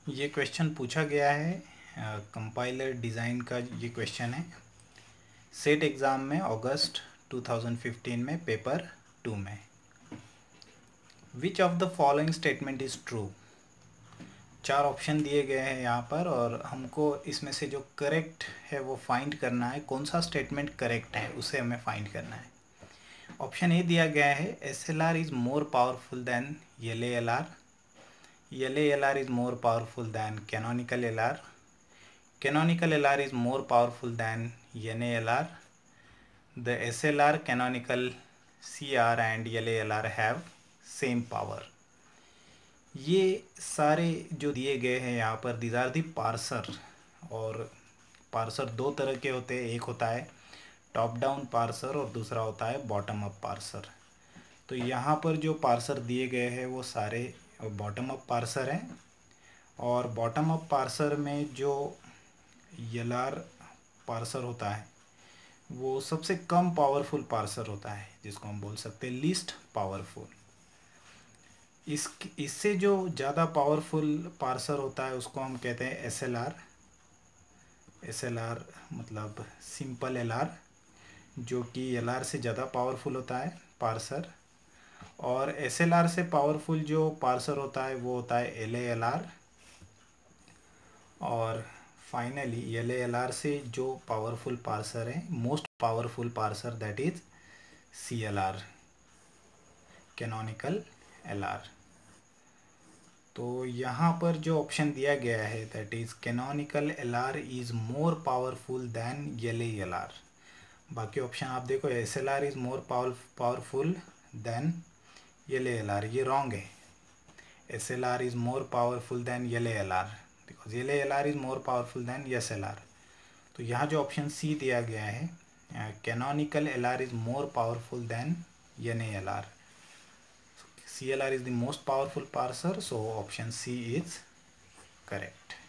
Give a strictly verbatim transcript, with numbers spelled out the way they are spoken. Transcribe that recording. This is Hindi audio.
ये क्वेश्चन पूछा गया है, कंपाइलर डिज़ाइन का ये क्वेश्चन है सेट एग्ज़ाम में अगस्त टू थाउज़ेंड फिफ्टीन में पेपर टू में। Which of the following statement is true. चार ऑप्शन दिए गए हैं यहाँ पर और हमको इसमें से जो करेक्ट है वो फाइंड करना है। कौन सा स्टेटमेंट करेक्ट है उसे हमें फाइंड करना है। ऑप्शन ए दिया गया है S L R is more powerful than L A L R. L A L R is more powerful than canonical L R. Canonical L R is more powerful than N A L R. The S L R, canonical C R and L A L R have same power. ये सारे जो दिए गए हैं यहाँ पर these are the parser। और पार्सर दो तरह के होते हैं, एक होता है टॉप डाउन पार्सर और दूसरा होता है बॉटम अप पार्सर। तो यहाँ पर जो पार्सर दिए गए हैं वो सारे बॉटम अप पार्सर हैं और बॉटम अप पार्सर में जो एल आर पार्सर होता है वो सबसे कम पावरफुल पार्सर होता है, जिसको हम बोल सकते हैं लीस्ट पावरफुल। इस इससे जो ज़्यादा पावरफुल पार्सर होता है उसको हम कहते हैं S L R. S L R मतलब सिंपल एल आर, जो कि एल आर से ज़्यादा पावरफुल होता है पार्सर। और एस एल आर से पावरफुल जो पार्सर होता है वो होता है एल ए एल आर। और finally L A L R से जो पावरफुल पार्सर है, most powerful parser, that is C L R, canonical L R. तो यहाँ पर जो ऑप्शन दिया गया है that is canonical L R is more powerful than L A L R. बाकी ऑप्शन आप देखो, S L R is more powerful than L A L R, ये रॉन्ग है। S L R is more powerful than L A L R because L A L R is more powerful than S L R. तो यहाँ जो ऑप्शन सी दिया गया है canonical L R is more powerful than N A L R. C L R is the most powerful parser, so option C is correct.